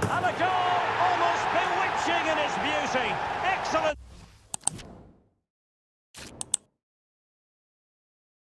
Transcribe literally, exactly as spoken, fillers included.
And a goal almost bewitching in its beauty. Excellent.